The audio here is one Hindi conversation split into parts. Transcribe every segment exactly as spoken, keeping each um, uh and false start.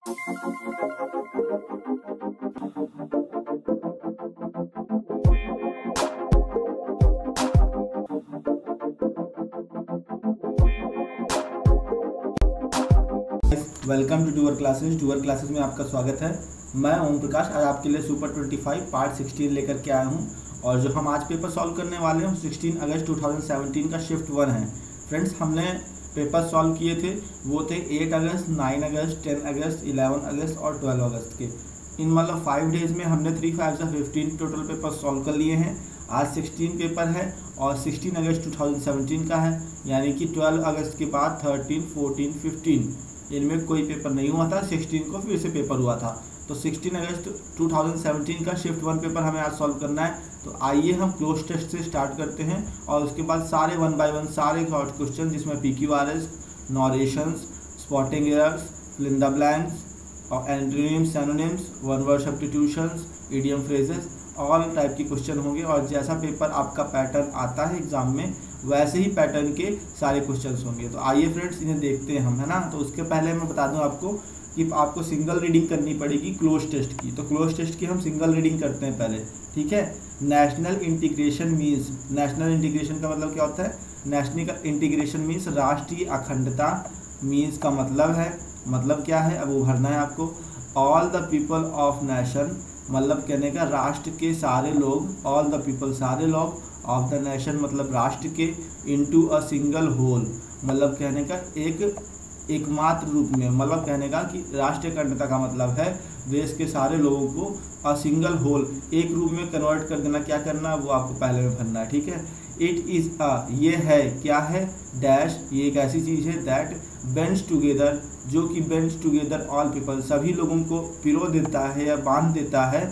Welcome to Doer classes. Doer classes में आपका स्वागत है। मैं ओम प्रकाश आज आपके लिए super twenty five part sixteen लेकर के आया हूं और जो हम आज पेपर सॉल्व करने वाले हैं सिक्सटीन अगस्त टू थाउजेंड सेवेंटीन का शिफ्ट वन है। फ्रेंड्स, हमने पेपर सॉल्व किए थे, वो थे एट अगस्त, नाइन अगस्त, टेन अगस्त, इलेवन अगस्त और ट्वेल्व अगस्त के। इन मतलब फाइव डेज़ में हमने थ्री फाइव से फिफ्टीन टोटल पेपर सॉल्व कर लिए हैं। आज सिक्सटीन पेपर है और सिक्सटीन अगस्त टू थाउजेंड सेवेंटीन का है, यानी कि ट्वेल्व अगस्त के बाद थर्टीन, फोर्टीन, फिफ्टीन इनमें कोई पेपर नहीं हुआ था। सिक्सटीन को फिर से पेपर हुआ था, तो सिक्सटीन अगस्त टू थाउजेंड सेवेंटीन का शिफ्ट वन पेपर हमें आज सॉल्व करना है। तो आइए हम क्लोज टेस्ट से स्टार्ट करते हैं और उसके बाद सारे वन बाय वन सारे शॉर्ट क्वेश्चन जिसमें P Q R S, narrations, spotting errors, fill in the blanks और antonyms, synonyms, one word substitutions, idiom phrases, all type के क्वेश्चन होंगे। और जैसा पेपर आपका पैटर्न आता है एग्जाम में वैसे ही पैटर्न के सारे क्वेश्चंस होंगे। तो आइए फ्रेंड्स इन्हें देखते हैं हम, है ना। तो उसके पहले मैं बता दूं आपको कि आपको सिंगल रीडिंग करनी पड़ेगी क्लोज टेस्ट की। तो क्लोज टेस्ट की हम सिंगल रीडिंग करते हैं पहले, ठीक है। National integration means, national integration का मतलब क्या होता है? नेशनल इंटीग्रेशन मीन्स राष्ट्रीय अखंडता। मीन्स का मतलब है, मतलब क्या है अब वो भरना है आपको। All the people of nation, मतलब कहने का राष्ट्र के सारे लोग, ऑल द पीपल सारे लोग, ऑफ द नेशन मतलब राष्ट्र के, इनटू अ सिंगल होल मतलब कहने का एक एकमात्र रूप में, मतलब कहने का कि राष्ट्रीय अखंडता का मतलब है देश के सारे लोगों को अ सिंगल होल एक रूप में कन्वर्ट कर देना। क्या करना वो आपको पहले में भरना है, ठीक है। इट इज़ अ, ये है, क्या है? डैश, ये एक ऐसी चीज़ है दैट बेंड्स टुगेदर, जो कि बेंड्स टुगेदर ऑल पीपल, सभी लोगों को पिरो देता है या बांध देता है,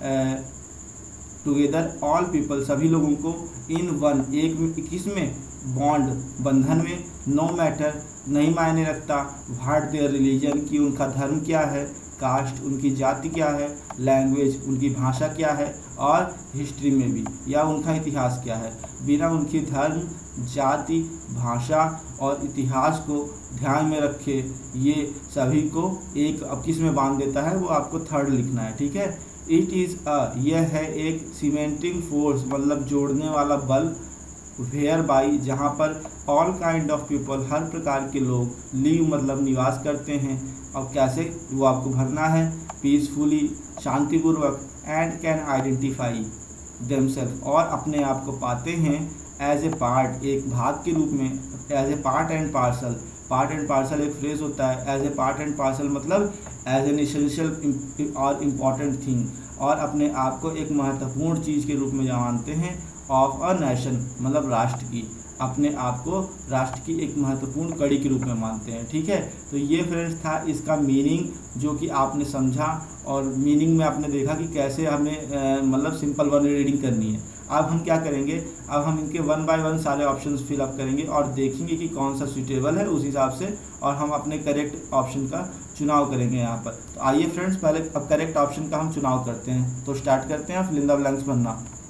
टुगेदर ऑल पीपल सभी लोगों को, इन वन एक किसमें? बॉन्ड बंधन में, नो मैटर नहीं मायने रखता, व्हाट देयर रिलीजन की उनका धर्म क्या है, कास्ट उनकी जाति क्या है, लैंग्वेज उनकी भाषा क्या है, और हिस्ट्री में भी या उनका इतिहास क्या है, बिना उनकी धर्म, जाति, भाषा और इतिहास को ध्यान में रखे ये सभी को एक अब किस में बांध देता है, वो आपको थर्ड लिखना है, ठीक है। इट इज़ अ, यह है एक सीमेंटिंग फोर्स मतलब जोड़ने वाला बल, वेयर बाई जहाँ पर ऑल काइंड ऑफ पीपल हर प्रकार के लोग लिव मतलब निवास करते हैं। और कैसे वो आपको भरना है? पीसफुली शांतिपूर्वक, एंड कैन आइडेंटिफाई देमसेल्फ और अपने आप को पाते हैं, एज ए पार्ट एक भाग के रूप में, as a part and parcel. Part and parcel एक फ्रेज होता है, as a part and parcel मतलब एज एन एसेंशियल और इम्पॉर्टेंट थिंग, और अपने आप को एक महत्वपूर्ण चीज़ के रूप में मानते हैं। ऑफ अ नेशन मतलब राष्ट्र की, अपने आप को राष्ट्र की एक महत्वपूर्ण कड़ी के रूप में मानते हैं, ठीक है। तो ये फ्रेंड्स था इसका मीनिंग जो कि आपने समझा, और मीनिंग में आपने देखा कि कैसे हमें मतलब सिंपल वन रीडिंग करनी है। अब हम क्या करेंगे, अब हम इनके वन बाय वन सारे ऑप्शंस फिलअप करेंगे और देखेंगे कि कौन सा सूटेबल है उस हिसाब से, और हम अपने करेक्ट ऑप्शन का चुनाव करेंगे यहाँ पर। तो आइए फ्रेंड्स पहले अब करेक्ट ऑप्शन का हम चुनाव करते हैं। तो स्टार्ट करते हैं फिल इन द ब्लैंक्स भरना।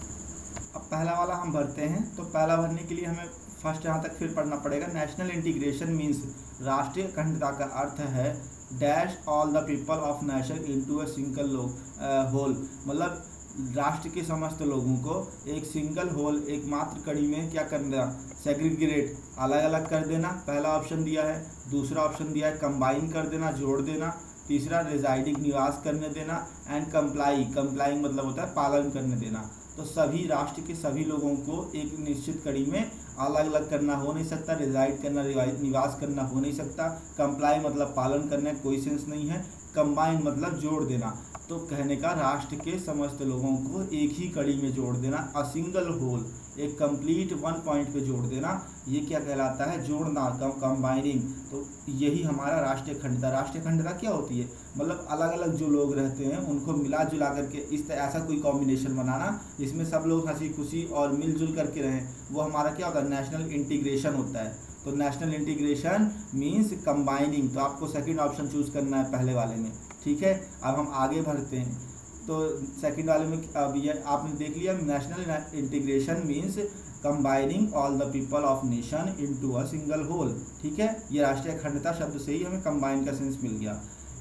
अब पहला वाला हम भरते हैं। तो पहला भरने के लिए हमें फर्स्ट यहाँ तक फिर पढ़ना पड़ेगा। नेशनल इंटीग्रेशन मीन्स राष्ट्रीय अखंडता का अर्थ है dash all the people of nation into a single whole मतलब राष्ट्र के समस्त लोगों को एक सिंगल होल एकमात्र कड़ी में क्या करना? सेग्रीगेट अलग अलग कर देना, पहला ऑप्शन दिया है। दूसरा ऑप्शन दिया है कंबाइन कर देना, जोड़ देना। तीसरा रेजाइडिंग निवास करने देना, एंड कंप्लाई, कंप्लाइंग मतलब होता है पालन करने देना। तो सभी राष्ट्र के सभी लोगों को एक निश्चित कड़ी में अलग अलग करना हो नहीं सकता, रिजाइड करना, निवास करना हो नहीं सकता। कंप्लाई मतलब पालन करने कोई सेंस नहीं है। कंबाइन मतलब जोड़ देना, तो कहने का राष्ट्र के समस्त लोगों को एक ही कड़ी में जोड़ देना। अ सिंगल होल एक कंप्लीट वन पॉइंट पे जोड़ देना, ये क्या कहलाता है? जोड़ना, कंबाइनिंग। तो यही हमारा राष्ट्रीय अखंडता। राष्ट्रीय अखंडता क्या होती है? मतलब अलग अलग जो लोग रहते हैं उनको मिला जुला करके इस तरह ऐसा कोई कॉम्बिनेशन बनाना जिसमें सब लोग हंसी खुशी और मिलजुल करके रहें, वो हमारा क्या होता है? नेशनल इंटीग्रेशन होता है। तो नेशनल इंटीग्रेशन मीन्स कंबाइनिंग। तो आपको सेकंड ऑप्शन चूज़ करना है पहले वाले में, ठीक है। अब हम आगे बढ़ते हैं। तो सेकंड वाले में अब ये आपने देख लिया, national integration means combining all the people of nation into a single whole, ठीक है। ये राष्ट्रीय अखंडता शब्द से ही हमें कंबाइन का सेंस मिल गया।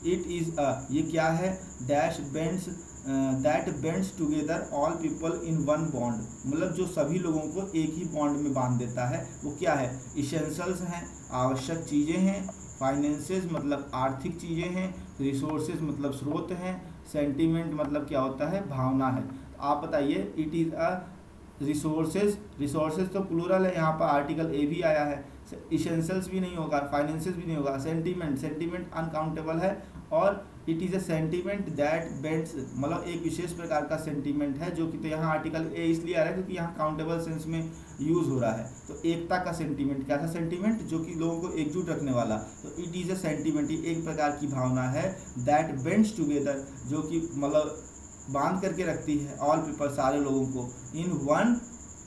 इट इज़ अ, ये क्या है, dash binds that binds together all people in one bond, मतलब जो सभी लोगों को एक ही बॉन्ड में बांध देता है, वो क्या है, इसेंशियल्स हैं, आवश्यक चीज़ें हैं, फाइनेंसेस मतलब आर्थिक चीज़ें हैं, रिसोर्सेज मतलब स्रोत हैं, सेंटीमेंट मतलब क्या होता है, भावना है। आप बताइए, it is a resources, resources तो प्लूरल है, यहाँ पर आर्टिकल ए भी आया है, इसेंशियल्स भी नहीं होगा, फाइनेंसेस भी नहीं होगा, सेंटीमेंट, सेंटीमेंट अनकाउंटेबल है, और it is a sentiment that binds, मतलब एक विशेष प्रकार का सेंटीमेंट है जो कि, तो यहाँ आर्टिकल ए इसलिए आ रहा है क्योंकि यहाँ काउंटेबल सेंस में यूज़ हो रहा है। तो एकता का सेंटीमेंट, कैसा सेंटीमेंट, जो कि लोगों को एकजुट रखने वाला। तो इट इज़ अ सेंटीमेंट, एक प्रकार की भावना है, दैट बेंड्स टुगेदर, जो कि मतलब बांध करके रखती है, ऑल पीपल, सारे लोगों को, इन वन,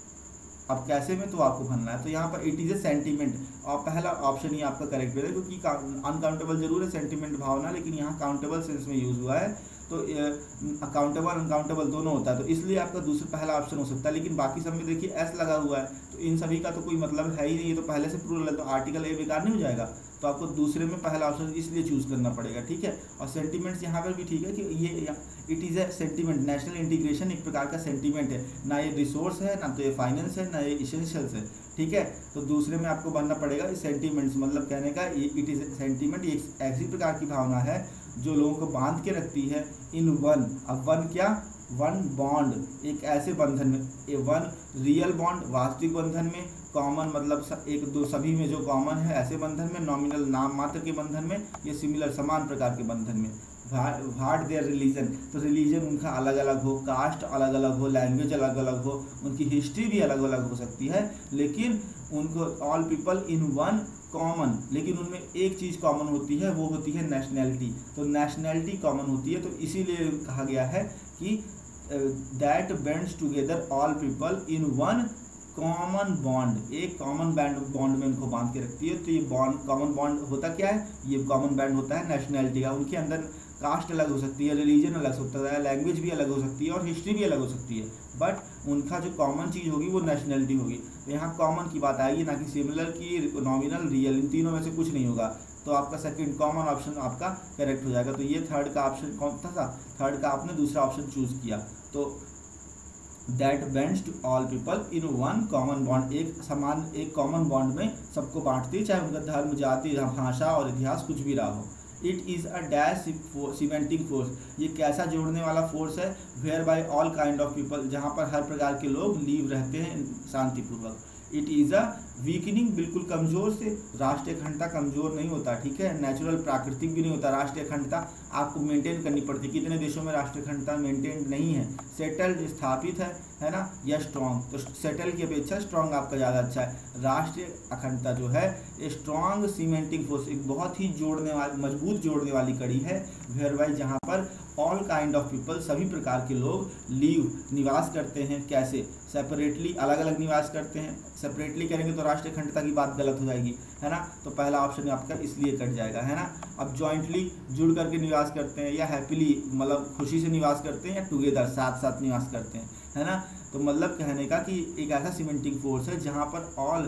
अब कैसे में तो आपको भरना है। तो यहाँ पर इट इज़ ए सेंटीमेंट, और पहला ऑप्शन ही आपका करेक्ट है, क्योंकि अनकाउंटेबल जरूर है सेंटीमेंट भावना, लेकिन यहाँ काउंटेबल सेंस में यूज़ हुआ है, तो अकाउंटेबल अनकाउंटेबल दोनों होता है, तो इसलिए आपका दूसरा पहला ऑप्शन हो सकता है। लेकिन बाकी सब में देखिए एस लगा हुआ है, तो इन सभी का तो कोई मतलब है ही नहीं, तो पहले से प्लूरल है, तो आर्टिकल ए बेकार नहीं हो जाएगा, तो आपको दूसरे में पहला ऑप्शन इसलिए चूज़ करना पड़ेगा, ठीक है। और सेंटीमेंट्स यहाँ पर भी ठीक है कि ये it is a sentiment, national integration एक प्रकार का सेंटीमेंट है, ना ये रिसोर्स है, ना तो ये फाइनेंस है, ना ये इसेंशियल्स है, ठीक है। तो दूसरे में आपको बनना पड़ेगा सेंटीमेंट्स, मतलब कहने का ये इट इज़ सेंटीमेंट, ये ऐसी प्रकार की भावना है जो लोगों को बांध के रखती है इन वन, अब वन क्या, वन बॉन्ड, एक ऐसे बंधन में, ए वन रियल बॉन्ड, वास्तविक बंधन में, कॉमन मतलब एक दो सभी में जो कॉमन है ऐसे बंधन में, नॉमिनल नाम मात्र के बंधन में, ये सिमिलर समान प्रकार के बंधन में। व्हाट देयर रिलीजन, तो रिलीजन उनका अलग अलग हो, कास्ट अलग अलग हो, लैंग्वेज अलग अलग हो, उनकी हिस्ट्री भी अलग अलग हो सकती है, लेकिन उनको all people in one common, लेकिन उनमें एक चीज़ कॉमन होती है, वो होती है नेशनैलिटी, तो नेशनैलिटी कॉमन होती है, तो इसीलिए कहा गया है कि that binds together all people in one common bond, एक कॉमन बैंड बॉन्ड में उनको बांध के रखती है। तो ये बॉन्ड, कॉमन बॉन्ड होता क्या है, ये कॉमन बैंड होता है नेशनैलिटी का। उनके अंदर कास्ट अलग हो सकती है, रिलीजन अलग हो सकता है, लैंग्वेज भी अलग हो सकती है, और हिस्ट्री भी अलग हो सकती है, बट उनका जो कॉमन चीज़ होगी वो नेशनैलिटी होगी। तो यहाँ कॉमन की बात आएगी, ना कि सिमिलर की, नॉमिनल, रियल, इन तीनों में से कुछ नहीं होगा। तो आपका सेकंड कॉमन ऑप्शन आपका करेक्ट हो जाएगा। तो ये थर्ड का ऑप्शन कौन था, थर्ड का आपने दूसरा ऑप्शन चूज़ किया। तो that binds to all people in one common bond, एक समान एक कॉमन बॉन्ड में सबको बांटती है, चाहे उनका धर्म, जाति, भाषा और इतिहास कुछ भी रहा हो। It is a dash cementing force, ये कैसा जोड़ने वाला फोर्स है, whereby all kind of people, जहाँ पर हर प्रकार के लोग लीव रहते हैं शांतिपूर्वक। इट इज़ अ वीकनिंग, बिल्कुल कमज़ोर से, राष्ट्रीय अखंडता कमज़ोर नहीं होता, ठीक है, नेचुरल प्राकृतिक भी नहीं होता, राष्ट्रीय अखंडता आपको मेंटेन करनी पड़ती है। कितने देशों में राष्ट्रीय अखंडता मेंटेन नहीं है, सेटल्ड स्थापित है है ना, या स्ट्रॉन्ग, तो सेटल की अपेक्षा स्ट्रॉन्ग आपका ज़्यादा अच्छा है। राष्ट्रीय अखंडता जो है स्ट्रॉन्ग सीमेंटिंग फोर्स, एक बहुत ही जोड़ने वाली, मजबूत जोड़ने वाली कड़ी है, वेयर बाय जहाँ पर ऑल काइंड ऑफ पीपल, सभी प्रकार के लोग लीव, निवास करते हैं, कैसे, सेपरेटली, अलग अलग निवास करते हैं। सेपरेटली करेंगे तो राष्ट्रीय अखंडता की बात गलत हो जाएगी, है ना, तो पहला ऑप्शन आपका इसलिए कट जाएगा, है ना। अब जॉइंटली, जुड़ करके निवास करते हैं, या हैप्पीली मतलब खुशी से निवास करते हैं, या टुगेदर, साथ साथ निवास करते हैं, है ना। तो मतलब कहने का कि एक ऐसा सीमेंटिंग फोर्स है जहाँ पर ऑल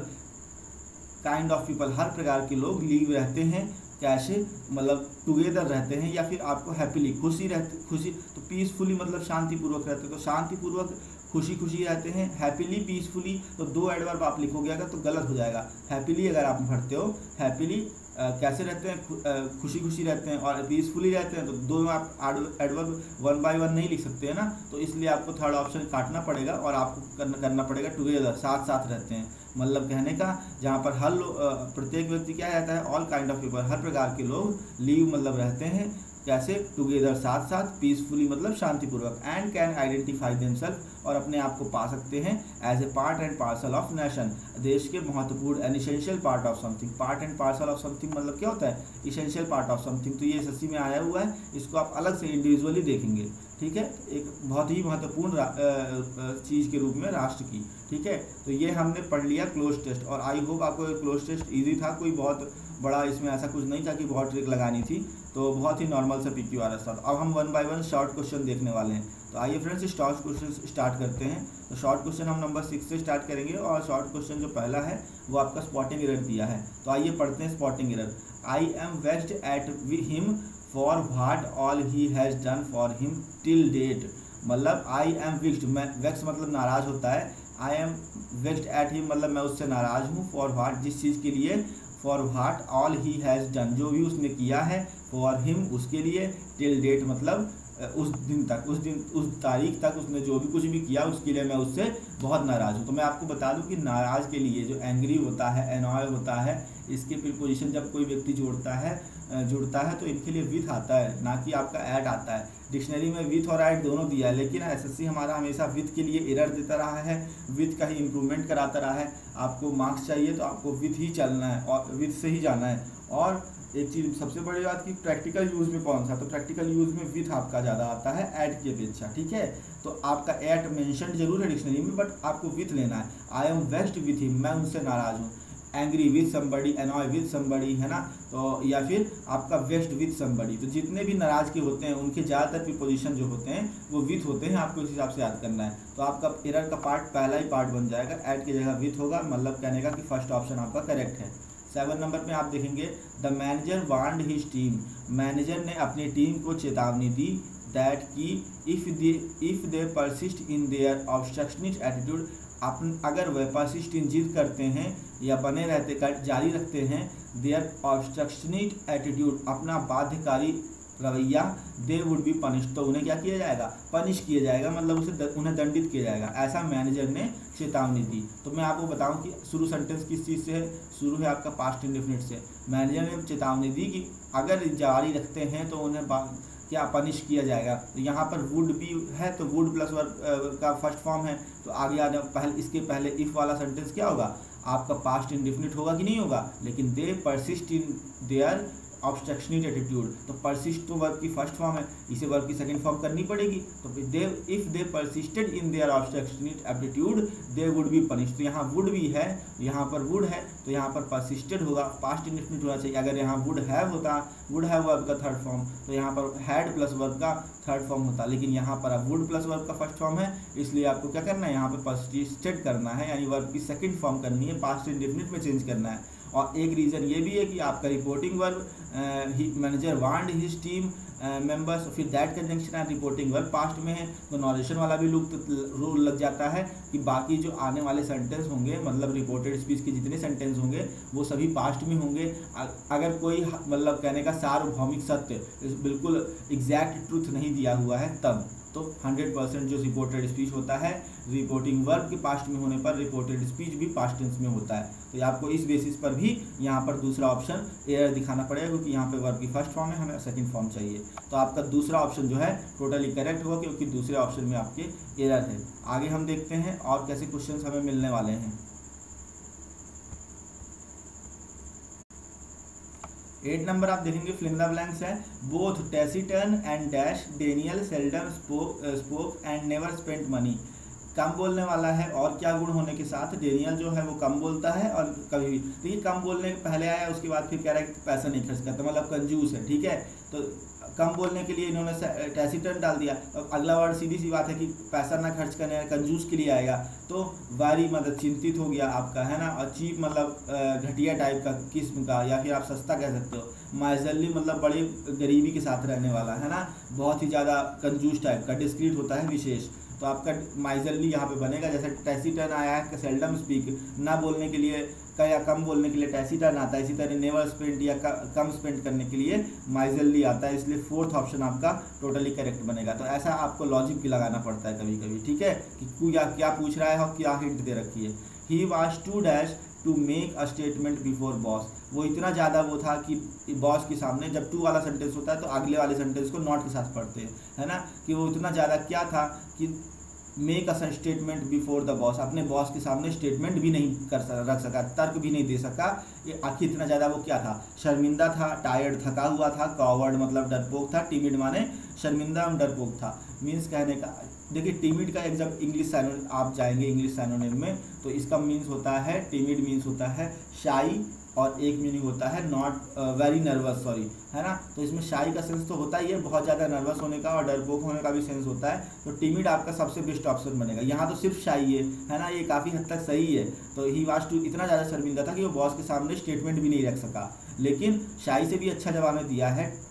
काइंड ऑफ पीपल, हर प्रकार के लोग लीव रहते हैं, कैसे, मतलब टुगेदर रहते हैं, या फिर आपको हैप्पीली, खुशी रहते, खुशी तो पीसफुली मतलब शांतिपूर्वक रहते हैं, तो शांतिपूर्वक खुशी खुशी रहते हैं, हैप्पीली, पीसफुली, तो दो एडवर्ब आप लिखोगे अगर तो गलत हो जाएगा। हैप्पीली अगर आप भरते हो, हैप्पीली कैसे रहते हैं, खुशी खुशी रहते हैं, और पीसफुली रहते हैं, तो दोनों आप एडवर्ब वन बाय वन नहीं लिख सकते हैं ना, तो इसलिए आपको थर्ड ऑप्शन काटना पड़ेगा, और आपको करना करना पड़ेगा टुगेदर, साथ साथ रहते हैं, मतलब कहने का जहाँ पर हर प्रत्येक व्यक्ति क्या रहता है, ऑल काइंड ऑफ पीपल, हर प्रकार के लोग लीव मतलब रहते हैं, कैसे, टुगेदर, साथ साथ, पीसफुली मतलब शांतिपूर्वक, एंड कैन आइडेंटिफाई देमसेल्फ, और अपने आप को पा सकते हैं as a part and parcel of nation, देश के महत्वपूर्ण, an essential part of something. Part and parcel of something मतलब क्या होता है, इसेंशियल पार्ट ऑफ समथिंग, तो ये एसएससी में आया हुआ है, इसको आप अलग से इंडिविजुअली देखेंगे, ठीक है, एक बहुत ही महत्वपूर्ण चीज़ के रूप में राष्ट्र की, ठीक है। तो ये हमने पढ़ लिया क्लोज टेस्ट, और आई होप आपको क्लोज टेस्ट ईजी था, कोई बहुत बड़ा इसमें ऐसा कुछ नहीं था कि बहुत ट्रिक लगानी थी, तो बहुत ही नॉर्मल सा पीक्यू आ रहा था। अब हम one by one short question देखने वाले हैं, तो आइए फ्रेंड्स शॉर्ट क्वेश्चन स्टार्ट करते हैं। तो शॉर्ट क्वेश्चन हम नंबर सिक्स से स्टार्ट करेंगे, और शॉर्ट क्वेश्चन जो पहला है वो आपका स्पॉटिंग एरर दिया है, तो आइए पढ़ते हैं spotting error. I am vexed at him for what all he has done for him till date, मतलब आई एम विक्स्ड, मैं वेक्स मतलब नाराज़ होता है, I am vexed at him मतलब मैं उससे नाराज़ हूँ, फॉर व्हाट जिस चीज़ के लिए, for what all he has done जो भी उसने किया है, फॉर हिम उसके लिए, टिल डेट मतलब उस दिन तक, उस दिन उस तारीख तक उसने जो भी कुछ भी किया उसके लिए मैं उससे बहुत नाराज़ हूँ। तो मैं आपको बता दूँ कि नाराज़ के लिए जो एंग्री होता है, एनॉय होता है, इसके प्रीपोजिशन जब कोई व्यक्ति जोड़ता है जुड़ता है तो इनके लिए विथ आता है, ना कि आपका ऐट आता है। डिक्शनरी में विथ और ऐट दोनों दिया है, लेकिन एसएससी हमारा हमेशा विथ के लिए एरर देता रहा है, विथ का ही इम्प्रूवमेंट कराता रहा है। आपको मार्क्स चाहिए तो आपको विथ ही चलना है और विथ से ही जाना है। और एक चीज़ सबसे बड़ी बात कि प्रैक्टिकल यूज़ में कौन सा, तो प्रैक्टिकल यूज़ में विथ आपका ज़्यादा आता है ऐट की अपेक्षा, ठीक है। तो आपका ऐट मेंशन जरूर है डिक्शनरी में, बट आपको विथ लेना है। I am vexed with him, मैं उनसे नाराज़ हूँ। Angry with somebody, annoy with somebody, है ना, तो या फिर आपका वेक्स्ड विथ समबडी। तो जितने भी नाराज़ के होते हैं उनके ज़्यादातर प्रीपोजिशन जो होते हैं वो विथ होते हैं, आपको इस हिसाब से याद करना है। तो आपका एरर का पार्ट पहला ही पार्ट बन जाएगा, ऐट की जगह विथ होगा, मतलब कहने का कि फर्स्ट ऑप्शन आपका करेक्ट है। सेवन नंबर पे आप देखेंगे the manager warned his team, manager ने अपनी टीम को चेतावनी दी दैट की if they if they persist in their obstructionist attitude, अपन अगर वह परसिस्ट इन जिद करते हैं या बने रहते कर जारी रखते हैं देयर ऑब्स्ट्रक्शनिस्ट एटीट्यूड, अपना बाध्यकारी रवैया, दे वुड बी पनिश, तो उन्हें क्या किया जाएगा, पनिश किया जाएगा, मतलब उसे द, उन्हें दंडित किया जाएगा, ऐसा मैनेजर ने चेतावनी दी। तो मैं आपको बताऊं कि शुरू सेंटेंस किस चीज़ से है, शुरू है आपका पास्ट इंडेफिनिट से। मैनेजर ने चेतावनी दी कि अगर जारी रखते हैं तो उन्हें क्या पनिश किया जाएगा। तो यहाँ पर वुड भी है तो वुड प्लस वर्ब का फर्स्ट फॉर्म है, तो आगे आने पहले इसके पहले इफ़ वाला सेंटेंस क्या होगा, आपका पास्ट इंडेफिनिट होगा कि नहीं होगा। लेकिन they persist in their obstructionist attitude, तो परसिस्ट तो वर्ब की फर्स्ट फॉर्म है, इसे वर्ब की सेकंड फॉर्म करनी पड़ेगी। तो they if they persisted in their obstructionist attitude they would be punish, तो यहाँ वुड भी है, यहाँ पर वुड है, तो यहाँ पर परसिस्टेड होगा, पास्ट इंडेफिनिट होना चाहिए। अगर यहाँ वुड हैव होता, वुड हैव वर्ब का थर्ड फॉर्म, तो यहाँ पर हैड प्लस वर्ब का थर्ड फॉर्म होता, लेकिन यहाँ पर अब वुड प्लस वर्ब का फर्स्ट फॉर्म है, इसलिए आपको क्या करना है, यहाँ पर परसिस्टेड करना है, यानी वर्ब की सेकंड फॉर्म करनी है, पास्ट इंडेफिनिट में चेंज करना है। और एक रीज़न ये भी है कि आपका reporting verb manager warned his team members, फिर that conjunction and reporting verb past में है, तो नॉरेशन वाला भी लुक रूल लग जाता है कि बाकी जो आने वाले सेंटेंस होंगे, मतलब रिपोर्टेड स्पीच के जितने सेंटेंस होंगे वो सभी पास्ट में होंगे। अगर कोई मतलब कहने का सार्वभौमिक सत्य बिल्कुल एग्जैक्ट ट्रूथ नहीं दिया हुआ है तब तो हंड्रेड परसेंट जो रिपोर्टेड स्पीच होता है रिपोर्टिंग वर्ब के पास्ट में होने पर रिपोर्टेड स्पीच भी पास्ट टेंस में होता है। तो आपको इस बेसिस पर भी यहाँ पर दूसरा ऑप्शन एरर दिखाना पड़ेगा, क्योंकि यहाँ पे वर्ब की फर्स्ट फॉर्म है, हमें सेकंड फॉर्म चाहिए। तो आपका दूसरा ऑप्शन जो है टोटली करेक्ट होगा, क्योंकि दूसरे ऑप्शन में आपके एरर है। आगे हम देखते हैं और कैसे क्वेश्चन हमें मिलने वाले हैं। एट नंबर आप देखेंगे फिल इन द ब्लैंक्स है, both taciturn and dash Daniel seldom spoke spoke and never spent money, कम बोलने वाला है और क्या गुण होने के साथ डेनियल जो है वो कम बोलता है और कभी भी, तो ये कम बोलने के पहले आया, उसके बाद फिर कह रहा है कि पैसा नहीं खर्च करता, मतलब कंजूस है, ठीक है। तो कम बोलने के लिए इन्होंने टैसिटर्न डाल दिया, तो अगला वर्ड सीधी सी बात है कि पैसा ना खर्च करने कंजूस के लिए आएगा, तो वारी मतलब चिंतित हो गया आपका, है ना। और चीप मतलब घटिया टाइप का किस्म का, या फिर आप सस्ता कह सकते हो। माइजरली मतलब बड़ी गरीबी के साथ रहने वाला, है ना, बहुत ही ज़्यादा कंजूस टाइप का। डिस्क्रीट होता है विशेष, तो आपका माइजरली यहाँ पे बनेगा। जैसे टैसिटर्न आया है सेल्डम स्पीक, ना बोलने के लिए का या कम बोलने के लिए टैसिटर्न आता है, इसी तरह नेवर स्पेंड या कम स्पेंड करने के लिए माइजरली आता है, इसलिए फोर्थ ऑप्शन आपका टोटली करेक्ट बनेगा। तो ऐसा आपको लॉजिक भी लगाना पड़ता है कभी कभी, ठीक है, कि या क्या पूछ रहा है और क्या हिंट दे रखी है। He was too dash to make a statement before boss, वो इतना ज़्यादा वो था कि बॉस के सामने, जब टू वाला सेंटेंस होता है तो अगले वाले सेंटेंस को नॉट के साथ पढ़ते हैं, है ना, कि वो इतना ज़्यादा क्या था कि make a statement before the boss, अपने बॉस के सामने स्टेटमेंट भी नहीं कर सका, रख सका, तर्क भी नहीं दे सका। ये आखिर इतना ज़्यादा वो क्या था, शर्मिंदा था, टायर्ड थका हुआ था, कॉवर्ड मतलब डरपोक था, टिमिड माने शर्मिंदा और डरपोक था। मीन्स कहने का, देखिए टिमिड का एक जब इंग्लिश सैनोनिम आप जाएंगे इंग्लिश सैनोनिम में, तो इसका मीन्स होता है, टिमिड मीन्स होता है शाई, और एक मीनिंग होता है नॉट वेरी नर्वस, सॉरी, है ना। तो इसमें शाई का सेंस तो होता ही है, बहुत ज़्यादा नर्वस होने का, और डरपोक होने का भी सेंस होता है। तो टिमिड आपका सबसे बेस्ट ऑप्शन बनेगा। यहाँ तो सिर्फ शाई है, है ना, ये काफ़ी हद तक सही है। तो ही वाज टू, इतना ज़्यादा शर्मिंदा था कि वो बॉस के सामने स्टेटमेंट भी नहीं रख सका, लेकिन शाई से भी अच्छा जवाब में दिया है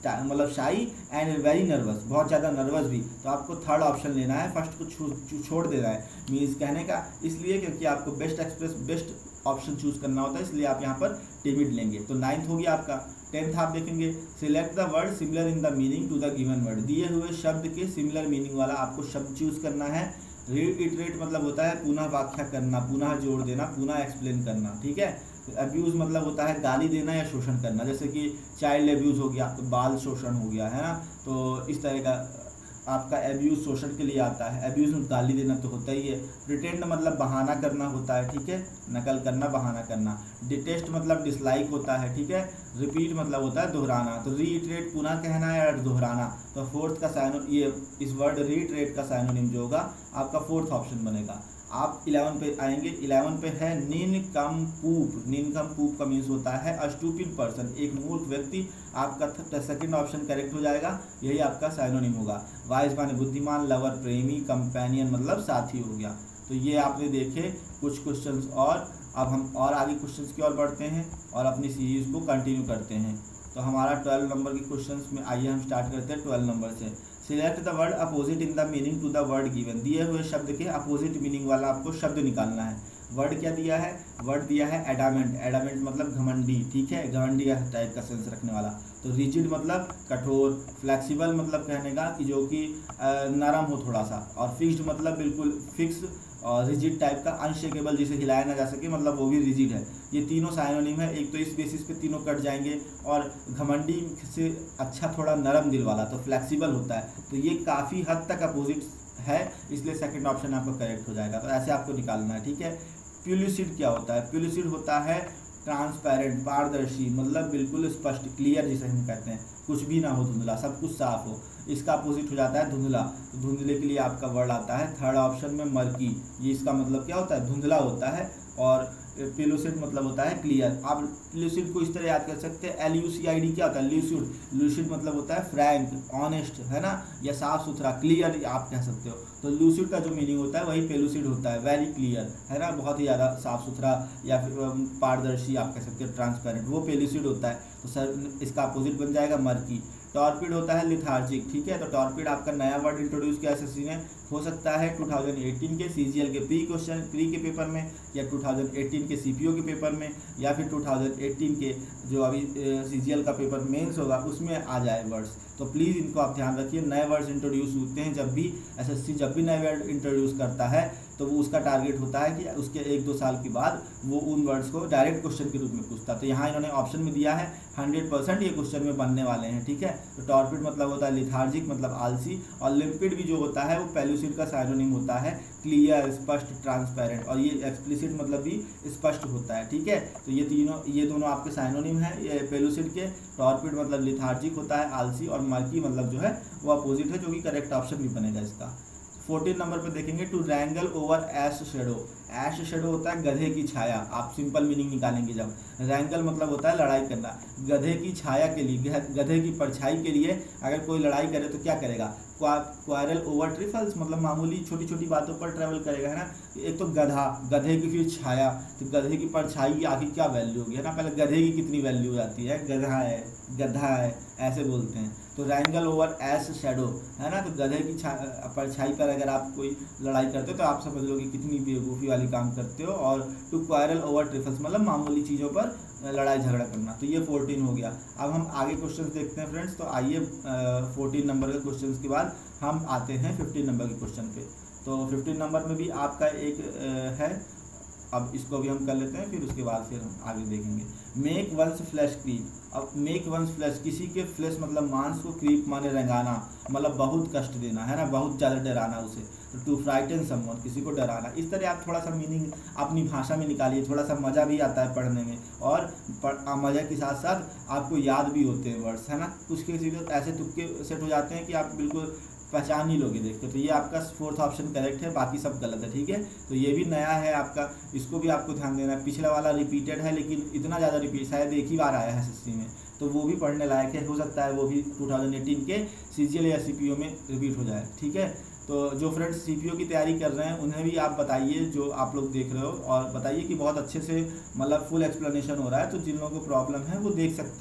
मतलब शाई एंड वेरी नर्वस, बहुत ज़्यादा नर्वस भी, तो आपको थर्ड ऑप्शन लेना है, फर्स्ट को छो, छोड़ देना है। मीन्स कहने का इसलिए क्योंकि आपको best express best option choose करना होता है, इसलिए आप यहाँ पर टिमिड लेंगे। तो नाइन्थ हो गया आपका। टेंथ आप देखेंगे, select the word similar in the meaning to the given word. दिए हुए शब्द के सिमिलर मीनिंग वाला आपको शब्द चूज करना है। रीइटरेट मतलब होता है पुनः व्याख्या करना, पुनः जोड़ देना, पुनः एक्सप्लेन करना, ठीक है। अब्यूज़ मतलब होता है गाली देना या शोषण करना, जैसे कि चाइल्ड अब्यूज़ हो गया तो बाल शोषण हो गया, है ना। तो इस तरह का आपका एब्यूज़ शोषण के लिए आता है। एब्यूज़ में गाली देना तो होता ही है। प्रिटेंड मतलब बहाना करना होता है, ठीक है, नकल करना, बहाना करना। डिटेस्ट मतलब डिसलाइक होता है, ठीक है। रिपीट मतलब होता है दोहराना। तो रीइटरेट पुनः कहना या दोहराना। तो फोर्थ का साइनो ये इस वर्ड रीइटरेट का साइनोनिम जो होगा आपका फोर्थ ऑप्शन बनेगा। आप इलेवन पे आएंगे। इलेवन पे है निनकम्पूप। निनकम्पूप का मीन्स होता है अ स्टूपिड पर्सन, एक मूर्ख व्यक्ति। आपका सेकंड ऑप्शन करेक्ट हो जाएगा, यही आपका साइनोनिम होगा। वाइज माने बुद्धिमान, लवर प्रेमी, कंपेनियन मतलब साथी हो गया। तो ये आपने देखे कुछ क्वेश्चंस, और अब हम और आगे क्वेश्चंस की ओर बढ़ते हैं और अपनी सीरीज को कंटिन्यू करते हैं। तो हमारा ट्वेल्व नंबर के क्वेश्चंस में आइए हम स्टार्ट करते हैं ट्वेल्व नंबर से। Select the word opposite in the meaning to the word given. दिए हुए शब्द के अपोजिट मीनिंग वाला आपको शब्द निकालना है। वर्ड क्या दिया है? वर्ड दिया है एडामेंट। एडामेंट मतलब घमंडी, ठीक है, घमंडी टाइप का सेंस रखने वाला। तो रिजिड मतलब कठोर। फ्लेक्सिबल मतलब कहने का कि जो कि नरम हो थोड़ा सा। और फिक्स्ड मतलब बिल्कुल फिक्स। और रिजिड टाइप का अनशेकेबल, जिसे हिलाया ना जा सके, मतलब वो भी रिजिड है। ये तीनों साइनोनिम है। एक तो इस बेसिस पे तीनों कट जाएंगे। और घमंडी से अच्छा थोड़ा नरम दिल वाला, तो फ्लेक्सिबल होता है। तो ये काफ़ी हद तक अपोजिट है, इसलिए सेकंड ऑप्शन आपको करेक्ट हो जाएगा। तो ऐसे आपको निकालना है, ठीक है। प्यूलिसिड क्या होता है? प्यूलिसिड होता है ट्रांसपेरेंट, पारदर्शी, मतलब बिल्कुल स्पष्ट, क्लियर जिसे हम कहते हैं, कुछ भी ना हो, धुंधला, सब कुछ साफ हो। इसका अपोजिट हो जाता है धुंधला। धुंधले के लिए आपका वर्ड आता है थर्ड ऑप्शन में मर्की। ये इसका मतलब क्या होता है? धुंधला होता है। और पेलुसिड मतलब होता है क्लियर। आप लूसिड को इस तरह याद कर सकते हैं, L U C I D क्या होता है? लूसिड। लूसिड मतलब होता है फ्रैंक, ऑनेस्ट, है ना, या साफ सुथरा, क्लियर आप कह सकते हो। तो लूसिड का जो मीनिंग होता है वही पेलुसिड होता है, वेरी क्लियर, है ना, बहुत ही ज़्यादा साफ सुथरा, या फिर पारदर्शी आप कह सकते हो, ट्रांसपेरेंट, वो पेलुसिड होता है। तो सर इसका अपोजिट बन जाएगा मर्की। टॉर्पिड होता है लिथार्जिक, ठीक है। तो टॉर्पिड आपका नया वर्ड इंट्रोड्यूस किया एसएससी ने, हो सकता है टू थाउजेंड एटीन के सीजीएल के प्री क्वेश्चन प्री के पेपर में, या टू थाउजेंड एटीन के सीपीओ के पेपर में, या फिर टू थाउजेंड एटीन के जो अभी सीजीएल का पेपर मेंस होगा उसमें आ जाए वर्ड्स। तो प्लीज़ इनको आप ध्यान रखिए। नए वर्ड्स इंट्रोड्यूस होते हैं जब भी एसएससी जब भी नए वर्ड इंट्रोड्यूस करता है, तो वो उसका टारगेट होता है कि उसके एक दो साल के बाद वो उन वर्ड्स को डायरेक्ट क्वेश्चन के रूप में पूछता है। तो यहाँ इन्होंने ऑप्शन में दिया है हंड्रेड परसेंट ये क्वेश्चन में बनने वाले हैं, ठीक है। तो टॉर्पिड मतलब होता है लिथार्जिक, मतलब आलसी। और लिम्पिड भी जो होता है वो पेलुसिड का साइनोनिम होता है क्लियर, स्पष्ट, ट्रांसपेरेंट। और ये एक्सप्लिसिट मतलब भी स्पष्ट होता है, ठीक है। तो ये तीनों ये दोनों आपके साइनोनिम हैं ये पेलुसिड के। टॉर्पिड मतलब लिथार्जिक होता है, आलसी। और मर्की मतलब जो है वो अपोजिट है, जो कि करेक्ट ऑप्शन भी बनेगा इसका। फोर्टीन नंबर पे देखेंगे, to wrangle over ass shadow. Ass shadow होता है गधे की छाया। आप सिंपल मीनिंग निकालेंगे जब। रैंगल मतलब होता है लड़ाई करना। गधे की छाया के लिए, गधे की परछाई के लिए अगर कोई लड़ाई करे तो क्या करेगा? क्वारल ओवर ट्रिफल्स, मतलब मामूली छोटी छोटी बातों पर ट्रैवल करेगा, है ना। एक तो गधा, गधे की फिर छाया, तो गधे की परछाई की आखिर क्या वैल्यू होगी, है ना। पहले गधे की कितनी वैल्यू हो जाती है? गधा है, गधा है, ऐसे बोलते हैं। तो रैंगल ओवर एस शेडो, है ना। तो गधे की परछाई पर अगर आप कोई लड़ाई करते हो तो आप समझ लो कि कितनी बेवकूफ़ी वाली काम करते हो। और टू क्वारल ओवर ट्रिफल्स मतलब मामूली चीज़ों पर लड़ाई झगड़ा करना। तो ये फोर्टीन हो गया। अब हम आगे क्वेश्चन देखते हैं फ्रेंड्स। तो आइए फोर्टीन नंबर के क्वेश्चन के बाद हम आते हैं फिफ्टीन नंबर के क्वेश्चन पे। तो फिफ्टीन नंबर में भी आपका एक आ, है, अब इसको भी हम कर लेते हैं, फिर उसके बाद फिर हम आगे देखेंगे। Make one's flesh creep. अब मेक वंस फ्लैश, किसी के फ्लैश मतलब मांस को, क्रीप माने रंगाना, मतलब बहुत कष्ट देना, है ना, बहुत ज़्यादा डराना उसे। तो टू फ्राइटन समवन, किसी को डराना। इस तरह आप थोड़ा सा मीनिंग अपनी भाषा में निकालिए, थोड़ा सा मज़ा भी आता है पढ़ने में, और मज़े के साथ साथ आपको याद भी होते हैं वर्ड्स, है ना। कुछ किसी को ऐसे तुक्के सेट हो जाते हैं कि आप बिल्कुल पहचान ही लोगे देख के। तो ये आपका फोर्थ ऑप्शन करेक्ट है, बाकी सब गलत है, ठीक है। तो ये भी नया है आपका, इसको भी आपको ध्यान देना है। पिछला वाला रिपीटेड है, लेकिन इतना ज़्यादा रिपीट शायद एक ही बार आया है एसएससी में, तो वो भी पढ़ने लायक है। हो सकता है वो भी टू थाउजेंड एटीन के सीजीएल या सीपीओ में रिपीट हो जाए, ठीक है। तो जो फ्रेंड्स सीपीओ की तैयारी कर रहे हैं उन्हें भी आप बताइए, जो आप लोग देख रहे हो, और बताइए कि बहुत अच्छे से मतलब फुल एक्सप्लेनेशन हो रहा है। तो जिन लोगों को प्रॉब्लम है वो देख सकते हैं।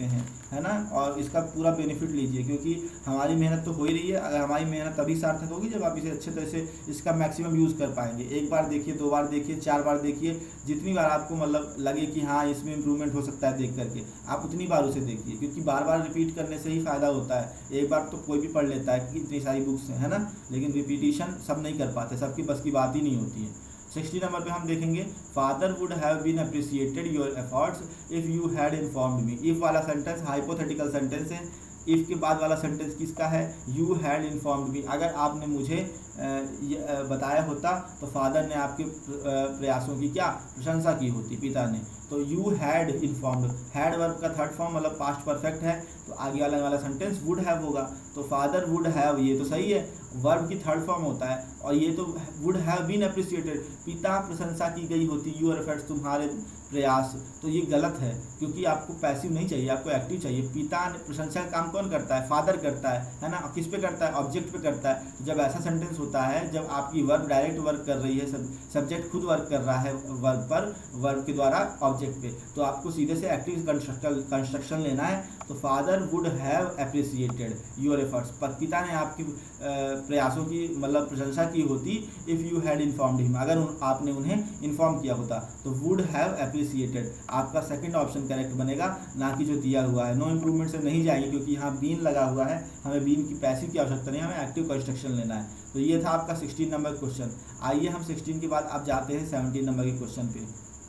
है ना, और इसका पूरा बेनिफिट लीजिए, क्योंकि हमारी मेहनत तो हो ही रही है। अगर हमारी मेहनत तभी सार्थक होगी जब आप इसे अच्छे तरह से इसका मैक्सिमम यूज़ कर पाएंगे। एक बार देखिए, दो बार देखिए, चार बार देखिए, जितनी बार आपको मतलब लगे कि हाँ इसमें इम्प्रूवमेंट हो सकता है देख करके, आप उतनी बार उसे देखिए, क्योंकि बार बार रिपीट करने से ही फ़ायदा होता है। एक बार तो कोई भी पढ़ लेता है कि इतनी सारी बुक्स हैं, है ना, लेकिन रिपीटिशन सब नहीं कर पाते, सबकी बस की बात ही नहीं होती है। सिक्सटी नंबर पे हम देखेंगे, father would have been appreciated your efforts if you had informed me. If वाला सेंटेंस हाइपोथेटिकल सेंटेंस है। इफ़ के बाद वाला सेंटेंस किसका है? You had informed me. अगर आपने मुझे बताया होता तो फादर ने आपके प्रयासों की क्या प्रशंसा की होती, पिता ने। तो you had informed, had verb का थर्ड फॉर्म मतलब पास्ट परफेक्ट है, तो आगे वाला वाला सेंटेंस वुड हैव होगा। तो फादर वुड हैव, ये तो सही है, वर्ब की थर्ड फॉर्म होता है, और ये तो वुड हैव बीन अप्रिसिएटेड, पिता प्रशंसा की गई होती, यूर एफर्ट्स, तुम्हारे प्रयास। तो ये गलत है, क्योंकि आपको पैसिव नहीं चाहिए, आपको एक्टिव चाहिए। पिता ने प्रशंसा का काम कौन करता है? फादर करता है, है ना। किस पे करता है? ऑब्जेक्ट पे करता है। तो जब ऐसा सेंटेंस होता है, जब आपकी वर्ब डायरेक्ट वर्क कर रही है, सब सब्जेक्ट खुद वर्क कर रहा है वर्ब पर, वर्ब के द्वारा ऑब्जेक्ट पे, तो आपको सीधे से एक्टिव कंस्ट्रक्शन कंस्ट्रक्शन लेना है। तो father would have appreciated your efforts, पर पिता ने आपकी प्रयासों की मतलब प्रशंसा की होती, if you had informed him, अगर उन, आपने उन्हें इन्फॉर्म किया होता। तो वुड हैव अप्रिसिएटेड आपका सेकंड ऑप्शन करेक्ट बनेगा, ना कि जो दिया हुआ है। नो इम्प्रूवमेंट से नहीं जाएंगे, क्योंकि यहाँ बीन लगा हुआ है, हमें बीन की पैसिव की आवश्यकता नहीं, हमें एक्टिव कंस्ट्रक्शन लेना है। तो ये था आपका सिक्सटीन नंबर क्वेश्चन। आइए हम सिक्सटीन के बाद आप जाते हैं सेवनटीन नंबर के क्वेश्चन पे।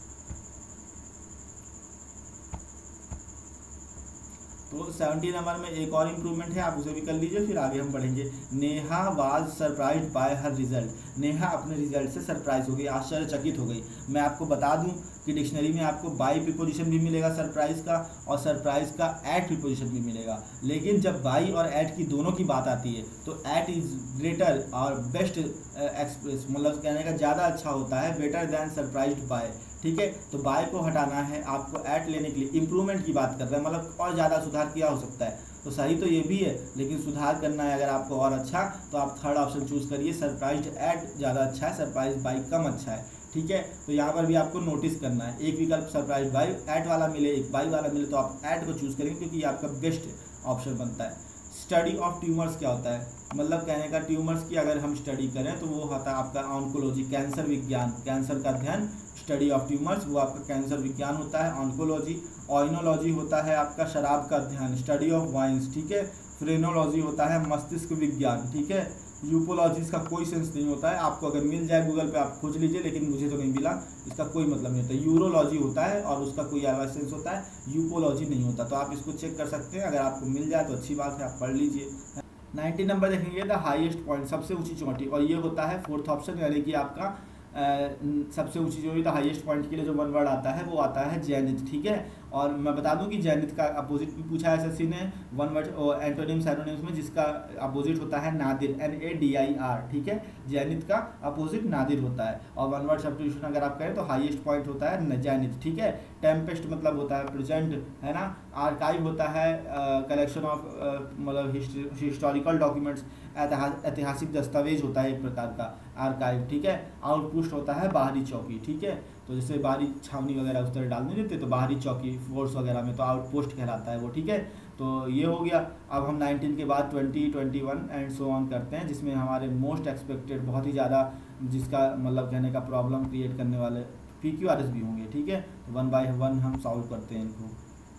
तो सेवनटीन नंबर में एक और इम्प्रूवमेंट है, आप उसे भी कर लीजिए, फिर आगे हम बढ़ेंगे। Neha was surprised by her result. Neha अपने रिजल्ट से सरप्राइज हो गई, आश्चर्यचकित हो गई। मैं आपको बता दूं कि डिक्शनरी में आपको बाय प्रीपोजिशन भी मिलेगा सरप्राइज का, और सरप्राइज का एट प्रीपोजिशन भी मिलेगा। लेकिन जब बाय और एट की दोनों की बात आती है, तो एट इज़ ग्रेटर और बेस्ट एक्सप्रेस, मतलब कहने का ज़्यादा अच्छा होता है, बेटर दैन सरप्राइज्ड बाय। ठीक है, तो बाय को हटाना है आपको, एट लेने के लिए इम्प्रूवमेंट की बात कर रहे हैं, मतलब और ज़्यादा सुधार किया हो सकता है। तो सही तो ये भी है, लेकिन सुधार करना है अगर आपको और अच्छा, तो आप थर्ड ऑप्शन चूज़ करिए, सरप्राइज्ड एट ज़्यादा अच्छा है, सरप्राइज बाय कम अच्छा है। ठीक है, तो यहाँ पर भी आपको नोटिस करना है, एक विकल्प सरप्राइज बाय एट वाला मिले, एक बाय वाला मिले, तो आप एट को चूज़ करेंगे, क्योंकि ये आपका बेस्ट ऑप्शन बनता है। स्टडी ऑफ ट्यूमर्स क्या होता है? मतलब कहने का ट्यूमर्स की अगर हम स्टडी करें तो वो होता है आपका ऑन्कोलॉजी, कैंसर विज्ञान, कैंसर का अध्ययन। स्टडी ऑफ ट्यूमर्स वो आपका कैंसर विज्ञान होता है, ऑन्कोलॉजी। ऑइनोलॉजी होता है आपका शराब का अध्ययन, स्टडी ऑफ वाइन्स। ठीक है, फ्रेनोलॉजी होता है मस्तिष्क विज्ञान। ठीक है, यूपोलॉजी इसका कोई सेंस नहीं होता है, आपको अगर मिल जाए गूगल पे आप खोज लीजिए, लेकिन मुझे तो नहीं मिला, इसका कोई मतलब नहीं होता। यूरोलॉजी होता है और उसका कोई अलग सेंस होता है, यूपोलॉजी नहीं होता। तो आप इसको चेक कर सकते हैं, अगर आपको मिल जाए तो अच्छी बात है, आप पढ़ लीजिए। नाइनटीन नंबर देखेंगे, द हाईएस्ट पॉइंट, सबसे ऊंची चोटी, और ये होता है फोर्थ ऑप्शन, यानी कि आपका आ, सबसे ऊंची जो द हाईएस्ट पॉइंट के लिए जो वन वर्ड आता है वो आता है जैनिथ। ठीक है, और मैं बता दूं कि जैनिथ का अपोजिट भी पूछा है एसएससी ने वन वर्ड एंटोनिम्स एरोनिम्स में, जिसका अपोजिट होता है nadir, N A D I R. ठीक है, जैनिथ का अपोजिट नादिर होता है, और वन वर्ड सब्स्टिट्यूशन अगर आप करें तो हाईएस्ट पॉइंट होता है जैनिथ। ठीक है, टेम्पेस्ट मतलब होता है प्रेजेंट, है ना। आर्काइव होता है कलेक्शन ऑफ मतलब हिस्टोरिकल डॉक्यूमेंट्स, ऐतिहासिक दस्तावेज होता है एक प्रकार का आर्काइव। ठीक है, आउटपोस्ट होता है बाहरी चौकी। ठीक है, तो जैसे बाहरी छावनी वगैरह उस तरह डाल नहीं देते, तो बाहरी चौकी फोर्स वगैरह में तो आउटपोस्ट कहलाता है वो। ठीक है, तो ये हो गया। अब हम नाइनटीन के बाद twenty, twenty one and so on करते हैं, जिसमें हमारे मोस्ट एक्सपेक्टेड, बहुत ही ज़्यादा जिसका मतलब कहने का प्रॉब्लम क्रिएट करने वाले पी क्यू आर एस भी होंगे। ठीक है, तो वन बाय वन हम सॉल्व करते हैं इनको।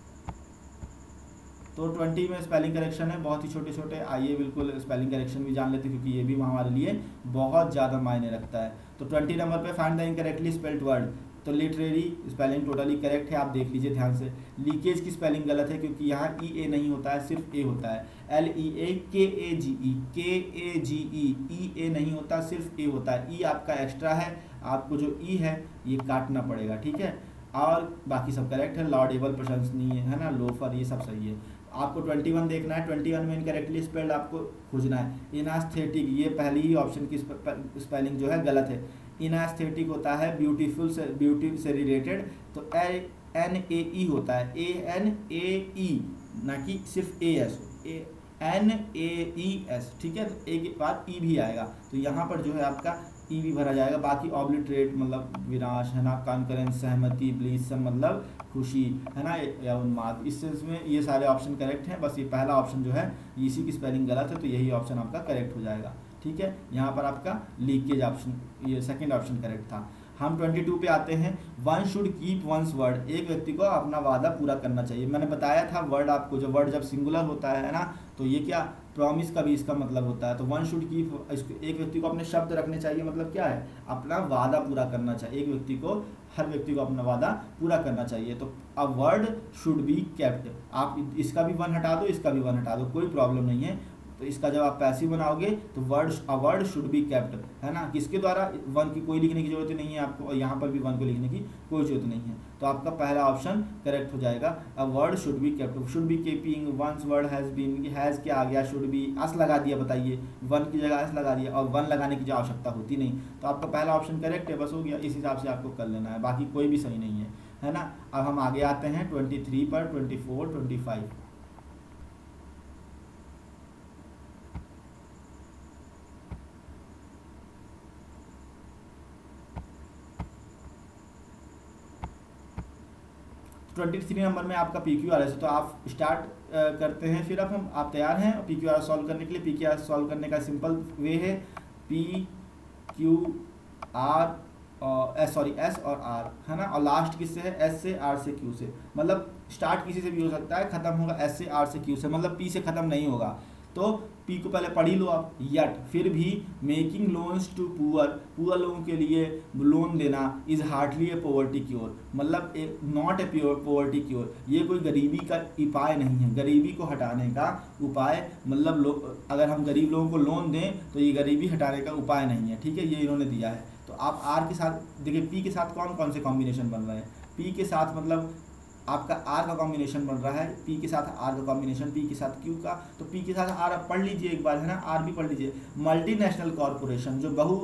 तो ट्वेंटी में स्पेलिंग करेक्शन है, बहुत ही छोटे छोटे। आइए बिल्कुल स्पेलिंग करेक्शन भी जान लेते हैं, क्योंकि ये भी हमारे लिए बहुत ज़्यादा मायने रखता है। तो ट्वेंटी नंबर पे find the incorrectly spelled word, तो लिटरेरी स्पेलिंग टोटली करेक्ट है, आप देख लीजिए ध्यान से। लीकेज की स्पेलिंग गलत है, क्योंकि यहाँ ई ए नहीं होता है, सिर्फ ए होता है, एल ई ए के ए जी ई, के ए जी ई, ई ए नहीं होता, सिर्फ ए होता है। ई आपका एक्स्ट्रा है, आपको जो ई है ये काटना पड़ेगा। ठीक है, और बाकी सब करेक्ट है, लॉर्डेबल, प्रशंसनीय, है ना, लोफर, ये सब सही है। आपको ट्वेंटी वन देखना है, ट्वेंटी वन में इनकरेक्टली स्पेल्ड आपको खोजना है। इनास्थेटिक, ये पहली ही ऑप्शन की स्पेलिंग जो है गलत है। इनास्थेटिक होता है ब्यूटीफुल से, ब्यूटी से रिलेटेड, तो एन ए ई होता है, ए एन ए ई, ना कि सिर्फ A S, A N A E S, ठीक है, तो एक बार ई भी आएगा, तो यहाँ पर जो है आपका ई भी भरा जाएगा। बाकी ऑब्लिटरेट मतलब विनाश है ना, कॉन्करेंस सहमति, ब्लीसम मतलब खुशी है ना, या उन्माद, इस सेंस में ये सारे ऑप्शन करेक्ट हैं। बस ये पहला ऑप्शन जो है इसी की स्पेलिंग गलत है, तो यही ऑप्शन आपका करेक्ट हो जाएगा। ठीक है, यहाँ पर आपका लीकेज ऑप्शन, ये सेकंड ऑप्शन करेक्ट था। हम बाईस पे आते हैं। One should keep one's word, एक व्यक्ति को अपना वादा पूरा करना चाहिए। मैंने बताया था वर्ड आपको, जो वर्ड जब सिंगुलर होता है ना, तो ये क्या प्रॉमिस का भी इसका मतलब होता है। तो वन शुड कीप, एक व्यक्ति को अपने शब्द रखने चाहिए, मतलब क्या है, अपना वादा पूरा करना चाहिए। एक व्यक्ति को, हर व्यक्ति को अपना वादा पूरा करना चाहिए। तो a word should be kept, आप इसका भी वन हटा दो, इसका भी वन हटा दो, कोई प्रॉब्लम नहीं है। तो इसका जब आप पैसिव बनाओगे तो word, a word should be kept, है ना, किसके द्वारा, वन की कोई लिखने की जरूरत नहीं है आपको, और यहाँ पर भी वन को लिखने की कोई जरूरत नहीं है। तो आपका पहला ऑप्शन करेक्ट हो जाएगा, a word should be kept. Should be keeping, one's word has been, has क्या आ गया, शुड बी अस लगा दिया, बताइए, वन की जगह अस लगा दिया, और वन लगाने की जो आवश्यकता होती नहीं। तो आपका पहला ऑप्शन करेक्ट है, बस हो गया, इस हिसाब से आपको कर लेना है, बाकी कोई भी सही नहीं है, है ना। अब हम आगे आते हैं ट्वेंटी थ्री पर, twenty four, twenty five. Twenty three number में आपका पी क्यू आर एस, तो आप स्टार्ट करते हैं। फिर अब हम, आप तैयार हैं P Q R S solve करने के लिए? P Q R S solve करने का सिंपल वे है P Q R S, sorry S और आर, है ना, और लास्ट किससे है, एस से, आर से, क्यू से। मतलब स्टार्ट किसी से भी हो सकता है, खत्म होगा एस से, आर से, क्यू से, मतलब पी से खत्म नहीं होगा। तो पी को पहले पढ़ ही लो आप। यट, फिर भी, making loans to poor, poor लोगों के लिए लोन देना, is hardly a poverty cure, मतलब a not a pure poverty cure, ये कोई गरीबी का उपाय नहीं है, गरीबी को हटाने का उपाय, मतलब लो, अगर हम गरीब लोगों को लोन दें तो ये गरीबी हटाने का उपाय नहीं है। ठीक है, ये इन्होंने दिया है। तो आप आर के साथ देखिए, पी के साथ कौन कौन से कॉम्बिनेशन बन रहे हैं। पी के साथ मतलब आपका आर का कॉम्बिनेशन बन रहा है, पी के साथ आर का कॉम्बिनेशन, पी के साथ क्यू का, तो पी के साथ आर आप पढ़ लीजिए एक बार, है ना, आर भी पढ़ लीजिए। मल्टीनेशनल कॉरपोरेशन, जो बहु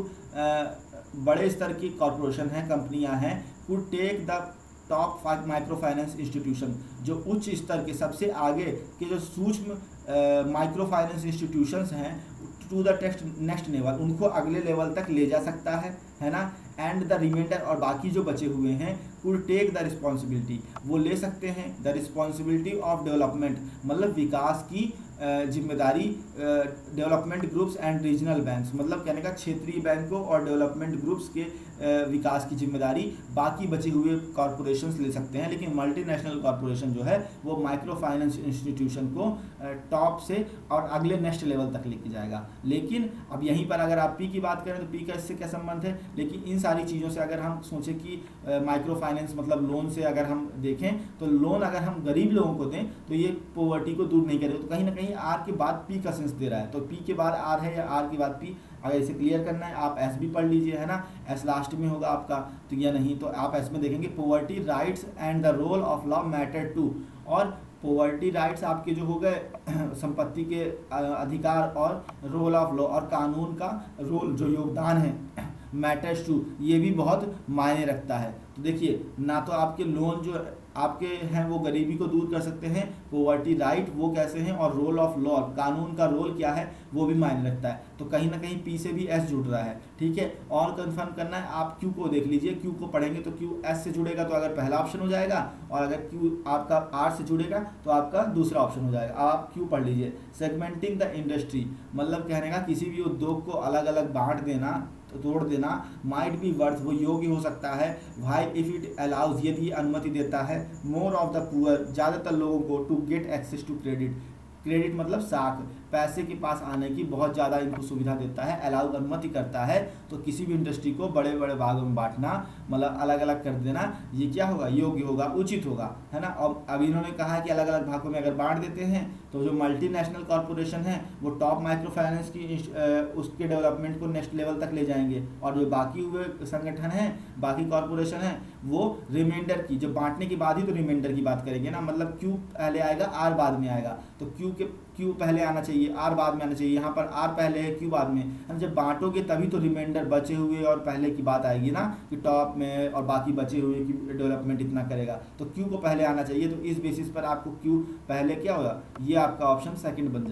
बड़े स्तर की कॉरपोरेशन हैं, कंपनियां हैं, could take the top micro finance institution, जो उच्च स्तर के, सबसे आगे के जो सूक्ष्म माइक्रो फाइनेंस इंस्टीट्यूशंस हैं, to the text next level, उनको अगले लेवल तक ले जा सकता है, है ना। एंड द रिमाइंडर, और बाकी जो बचे हुए हैं, कुल टेक द रिस्पॉन्सिबिलिटी, वो ले सकते हैं द रिस्पॉन्सिबिलिटी ऑफ डेवलपमेंट, मतलब विकास की जिम्मेदारी, development groups and regional banks, मतलब कहने का क्षेत्रीय बैंकों और डेवलपमेंट ग्रुप्स के विकास की जिम्मेदारी बाकी बचे हुए कॉरपोरेशंस ले सकते हैं। लेकिन मल्टीनेशनल कॉरपोरेशन जो है वो माइक्रो फाइनेंस इंस्टीट्यूशन को टॉप से और अगले नेक्स्ट लेवल तक लेके जाएगा। लेकिन अब यहीं पर अगर आप पी की बात करें तो पी का इससे क्या संबंध है, लेकिन इन सारी चीज़ों से अगर हम सोचें कि माइक्रो फाइनेंस मतलब लोन से अगर हम देखें तो लोन अगर हम गरीब लोगों को दें तो ये पॉवर्टी को दूर नहीं करेगा। तो कहीं ना कहीं आर के बाद पी का सेंस दे रहा है, तो पी के बाद आर है या आर के बाद पी। अगर इसे क्लियर करना है आप एस भी पढ़ लीजिए, है ना, एस लास्ट में होगा आपका, तो या नहीं तो आप एस में देखेंगे poverty rights and the role of law matter to, और पॉवर्टी राइट्स आपके जो हो गए संपत्ति के अधिकार, और रोल ऑफ लॉ और कानून का रोल जो योगदान है मैटर्स टू, ये भी बहुत मायने रखता है। तो देखिए ना तो आपके लोन जो आपके हैं वो गरीबी को दूर कर सकते हैं, पॉवर्टी राइट वो कैसे हैं, और रोल ऑफ लॉ कानून का रोल क्या है वो भी मायने रखता है। तो कहीं ना कहीं पी से भी एस जुड़ रहा है, ठीक है। और कंफर्म करना है आप क्यू को देख लीजिए, क्यू को पढ़ेंगे तो क्यू एस से जुड़ेगा तो अगर पहला ऑप्शन हो जाएगा, और अगर क्यू आपका आर से जुड़ेगा तो आपका दूसरा ऑप्शन हो जाएगा। आप क्यू पढ़ लीजिए। सेगमेंटिंग द इंडस्ट्री, मतलब कहने का किसी भी उद्योग को अलग अलग बांट देना, तो तोड़ देना, माइट बी वर्थ वो योग्य हो सकता है, वाई इफ इट अलाउज यदि अनुमति देता है, मोर ऑफ द पुअर ज़्यादातर लोगों को, to get access to credit, credit मतलब साख, पैसे के पास आने की बहुत ज़्यादा इनको सुविधा देता है, अलाउ अनुमति करता है। तो किसी भी इंडस्ट्री को बड़े बड़े भागों में बांटना मतलब अलग अलग कर देना, ये क्या होगा, योग्य होगा, उचित होगा, है ना। और अब इन्होंने कहा है कि अलग अलग भागों में अगर बांट देते हैं तो जो मल्टीनेशनल कॉरपोरेशन है वो टॉप माइक्रो फाइनेंस की उसके डेवलपमेंट को नेक्स्ट लेवल तक ले जाएंगे, और जो बाकी हुए संगठन हैं, बाकी कॉरपोरेशन हैं, वो रिमाइंडर की, जो बांटने के बाद ही तो रिमाइंडर की बात करेंगे ना, मतलब क्यू पहले आएगा आर बाद में आएगा, तो क्यू के क्यू पहले आना चाहिए, आर बाद में आना चाहिए। यहाँ पर आर पहले है, क्यू बाद में। हम जब बांटोगे तभी तो रिमाइंडर बचे हुए और पहले की बात आएगी ना, कि टॉप में और बाकी बचे हुए की डेवलपमेंट इतना करेगा, तो क्यू को पहले आना चाहिए। तो इस बेसिस पर आपको क्यू पहले क्या होगा, ये आपका ऑप्शन सेकंड बन जाएगा।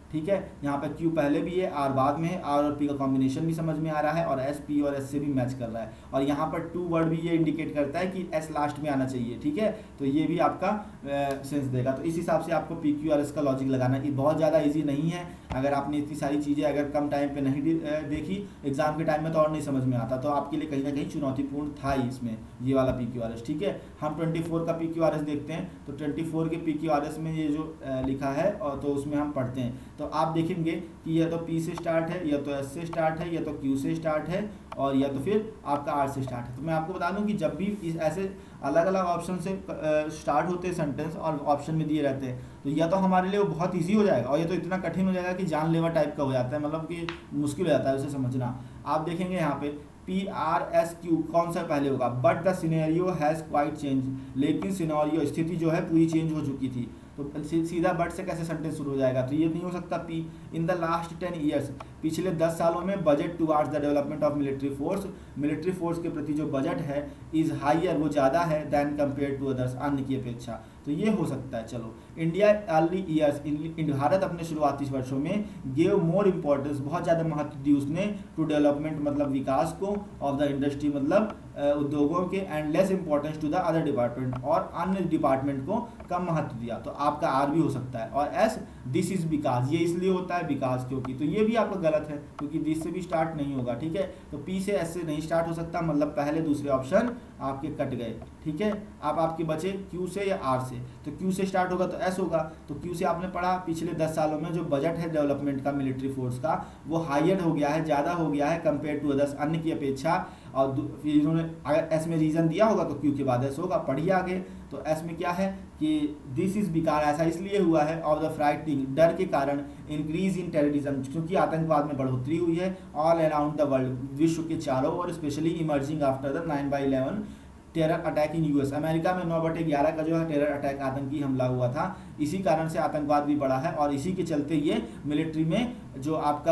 ठीक है। यहाँ पे क्यू पहले भी है, आर बाद में है, आर और पी का कॉम्बिनेशन भी समझ में आ रहा है, और एस पी और एस से भी मैच कर रहा है, और यहाँ पर टू वर्ड भी ये इंडिकेट करता है कि एस लास्ट में आना चाहिए, ठीक है। तो ये भी आपका सेंस देगा। तो इस हिसाब से आपको पी क्यू आर एस का लॉजिक लगाना, ये बहुत ज़्यादा ईजी नहीं है। अगर आपने इतनी सारी चीज़ें अगर कम टाइम पे नहीं देखी, एग्जाम के टाइम में तो और नहीं समझ में आता, तो आपके लिए कहीं ना कहीं चुनौतीपूर्ण था ही इसमें ये वाला पी क्यू आर एस, ठीक है। हम ट्वेंटी फोर का पी क्यू आर एस देखते हैं। तो ट्वेंटी फोर के पी क्यू आर एस में ये जो लिखा है और तो उसमें हम पढ़ते हैं, तो आप देखेंगे कि या तो पी से स्टार्ट है, या तो एस से स्टार्ट है, या तो क्यू से स्टार्ट है, और या तो फिर आपका आर से स्टार्ट है। तो मैं आपको बता दूं कि जब भी इस ऐसे अलग अलग ऑप्शन से स्टार्ट होते हैं सेंटेंस और ऑप्शन में दिए रहते हैं, तो या तो हमारे लिए वो बहुत इजी हो जाएगा, और या तो इतना कठिन हो जाएगा कि जानलेवा टाइप का हो जाता है, मतलब कि मुश्किल हो जाता है उसे समझना। आप देखेंगे यहाँ पे पी आर एस क्यू कौन सा पहले होगा, but the scenario has quite change, लेकिन सिनेरियो स्थिति जो है पूरी चेंज हो चुकी थी। तो सीधा बट से कैसे सेंटेंस शुरू हो जाएगा, तो ये नहीं हो सकता। P in the last ten years, पिछले दस सालों में budget towards the development of military force, military force के प्रति जो बजट है इज़ हाइयर, वो ज़्यादा है दैन कंपेयर टू अदर्स, अन्य की अपेक्षा। तो ये हो सकता है। चलो, इंडिया अर्ली ईयर्स, भारत अपने शुरुआती वर्षों में गेव मोर इम्पोर्टेंस, बहुत ज़्यादा महत्व दी उसने, टू डेवलपमेंट मतलब विकास को, ऑफ द इंडस्ट्री मतलब उद्योगों के, and less importance to the other department, और अन्य डिपार्टमेंट को कम महत्व दिया। तो आपका आर भी हो सकता है। और एस दिस इज बिकॉज, ये इसलिए होता है बिकॉज क्योंकि, तो ये भी आपका गलत है क्योंकि दिस से भी स्टार्ट नहीं होगा, ठीक है। तो पी से एस से नहीं स्टार्ट हो सकता, मतलब पहले दूसरे ऑप्शन आपके कट गए, ठीक है। अब आपके बचे क्यू से या आर से, तो क्यू से स्टार्ट होगा तो एस होगा। तो क्यू से आपने पढ़ा पिछले दस सालों में जो बजट है डेवलपमेंट का मिलिट्री फोर्स का, वो हायर हो गया है, ज़्यादा हो गया है कंपेयर टू अदर्स, अन्य की अपेक्षा। और फिर इन्होंने अगर एस में रीज़न दिया होगा तो क्यू के बाद एस होगा, पढ़िए आगे। तो एस में क्या है कि दिस इज बिकॉज, ऐसा इसलिए हुआ है, ऑफ द फ्राइटनिंग, डर के कारण, इंक्रीज इन टेररिज्म, क्योंकि आतंकवाद में बढ़ोतरी हुई है, ऑल अराउंड द वर्ल्ड, विश्व के चारों ओर, specially emerging after the nine by eleven terror attack in US, अमेरिका में नौ बटे ग्यारह का जो है टेरर अटैक, आतंकी हमला हुआ था, इसी कारण से आतंकवाद भी बढ़ा है, और इसी के चलते ये मिलिट्री में जो आपका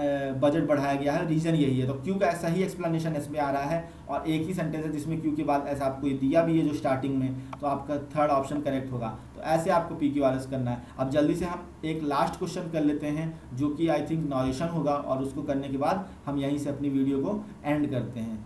बजट बढ़ाया गया है, रीजन यही है। तो क्यू का सही एक्सप्लेनेशन इसमें आ रहा है, और एक ही सेंटेंस है जिसमें क्यू के बाद ऐसा आपको दिया भी है जो स्टार्टिंग में, तो आपका थर्ड ऑप्शन करेक्ट होगा। तो ऐसे आपको पी क्यू आर एस करना है। अब जल्दी से हम एक लास्ट क्वेश्चन कर लेते हैं, जो कि आई थिंक नॉरेशन होगा, और उसको करने के बाद हम यहीं से अपनी वीडियो को एंड करते हैं।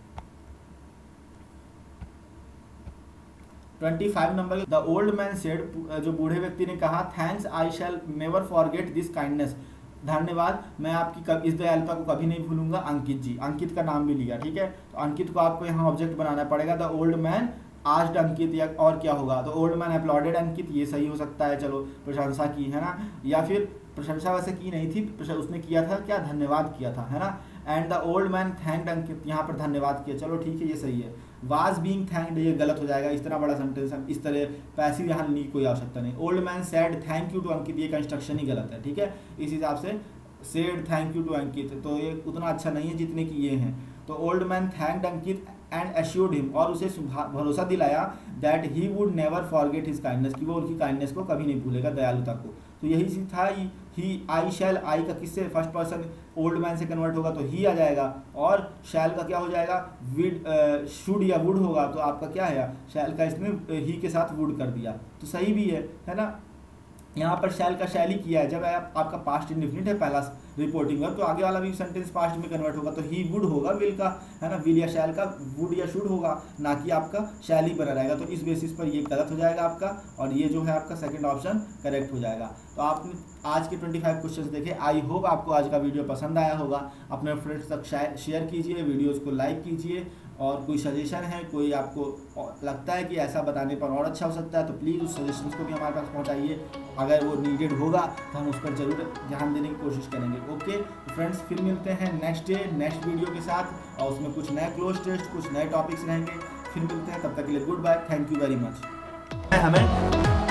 पच्चीस नंबर, द ओल्ड मैन सेड, जो बूढ़े व्यक्ति ने कहा, thanks I shall never forget this kindness, धन्यवाद, मैं आपकी कब इस दयालुता को कभी नहीं भूलूंगा, अंकित जी। अंकित का नाम भी लिया, ठीक है। तो अंकित को आपको यहाँ ऑब्जेक्ट बनाना पड़ेगा। The old man asked Ankit, या और क्या होगा, तो ओल्ड मैन अपलॉडेड अंकित, ये सही हो सकता है। चलो, प्रशंसा की है ना, या फिर प्रशंसा वैसे की नहीं थी, उसने किया था क्या, धन्यवाद किया था, है ना। And the old man thanked Ankit, यहाँ पर धन्यवाद किया, चलो ठीक है, ये सही है। वाज बीइंग थैंक्ड, ये गलत हो जाएगा, इस तरह बड़ा सेंटेंस है, इस तरह पैसिव यहाँ नहीं कोई आवश्यकता नहीं। Old man said thank you to Ankit, ये कंस्ट्रक्शन ही गलत है, ठीक है। इस हिसाब से said thank you to Ankit, तो ये उतना अच्छा नहीं है जितने की ये हैं। तो old man thanked Ankit and assured him, और उसे भरोसा दिलाया that he would never forget his kindness, कि वो उनकी काइंडनेस को कभी नहीं भूलेगा, दयालुता को। तो यही चीज था, ही, आई शैल, आई का किससे फर्स्ट पर्सन ओल्ड मैन से कन्वर्ट होगा तो ही आ जाएगा, और शैल का क्या हो जाएगा, विड, शुड या वुड होगा, तो आपका क्या है, शैल का इसने ही के साथ वुड कर दिया, तो सही भी है, है ना। यहाँ पर शैल का शैल ही किया है, जब आप, आपका पास्ट इंडिफिनिट है पहला रिपोर्टिंग वर्ब, तो आगे वाला भी सेंटेंस पास्ट में कन्वर्ट होगा, तो ही वुड होगा विल का, है ना, विल या शैल का वुड या शुड होगा, ना कि आपका शैल ही बना रहेगा। तो इस बेसिस पर ये गलत हो जाएगा आपका, और ये जो है आपका सेकंड ऑप्शन करेक्ट हो जाएगा। तो आपने आज के पच्चीस क्वेश्चंस देखे, आई होप आपको आज का वीडियो पसंद आया होगा। अपने फ्रेंड्स तक शेयर कीजिए, वीडियोज़ को लाइक कीजिए, और कोई सजेशन है, कोई आपको लगता है कि ऐसा बताने पर और अच्छा हो सकता है, तो प्लीज़ उस सजेशंस को भी हमारे पास पहुंचाइए। अगर वो नीडेड होगा तो हम उस पर ज़रूर ध्यान देने की कोशिश करेंगे। ओके फ्रेंड्स, फिर मिलते हैं नेक्स्ट डे नेक्स्ट वीडियो के साथ, और उसमें कुछ नए क्लोज टेस्ट, कुछ नए टॉपिक्स रहेंगे। फिर मिलते हैं, तब तक के लिए goodbye, thank you very much. हमें